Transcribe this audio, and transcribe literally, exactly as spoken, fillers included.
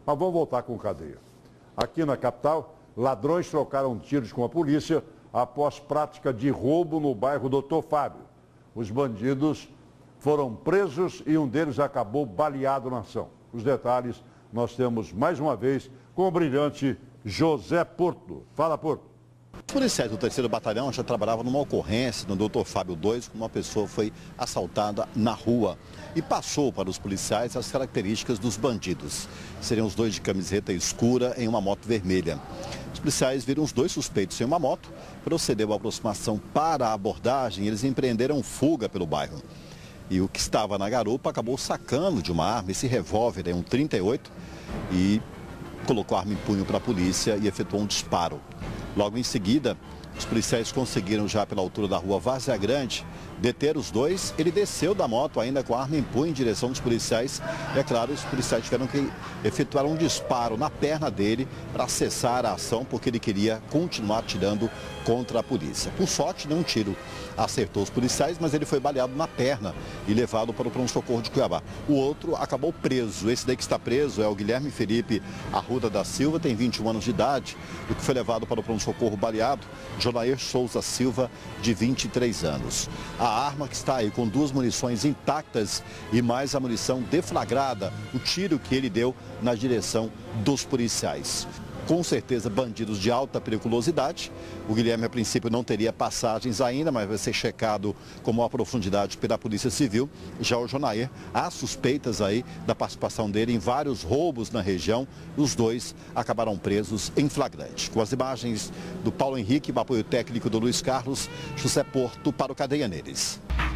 Mas vamos voltar com cadeia. Aqui na capital, ladrões trocaram tiros com a polícia após prática de roubo no bairro doutor Fábio. Os bandidos foram presos e um deles acabou baleado na ação. Os detalhes nós temos mais uma vez com o brilhante José Porto. Fala, Porto. Os policiais do terceiro Batalhão já trabalhavam numa ocorrência no doutor Fábio dois, quando uma pessoa foi assaltada na rua e passou para os policiais as características dos bandidos. Seriam os dois de camiseta escura em uma moto vermelha. Os policiais viram os dois suspeitos em uma moto, procedeu a aproximação para a abordagem e eles empreenderam fuga pelo bairro. E o que estava na garupa acabou sacando de uma arma, esse revólver é um trinta e oito, e colocou a arma em punho para a polícia e efetuou um disparo. Logo em seguida, os policiais conseguiram já pela altura da rua Várzea Grande deter os dois. Ele desceu da moto ainda com a arma em punho em direção dos policiais. E é claro, os policiais tiveram que efetuar um disparo na perna dele para cessar a ação, porque ele queria continuar atirando contra a polícia. Por sorte, nenhum tiro acertou os policiais, mas ele foi baleado na perna e levado para o pronto-socorro de Cuiabá. O outro acabou preso. Esse daí que está preso é o Guilherme Felipe Arruda da Silva, tem vinte e um anos de idade, o que foi levado para o pronto-socorro baleado, Jonair Souza Silva, de vinte e três anos. A arma que está aí com duas munições intactas e mais a munição deflagrada, o tiro que ele deu na direção dos policiais. Com certeza bandidos de alta periculosidade. O Guilherme, a princípio, não teria passagens ainda, mas vai ser checado com maior profundidade pela Polícia Civil. Já o Jonair, há suspeitas aí da participação dele em vários roubos na região. Os dois acabaram presos em flagrante. Com as imagens do Paulo Henrique, o apoio técnico do Luiz Carlos, José Porto para o Cadeia Neles.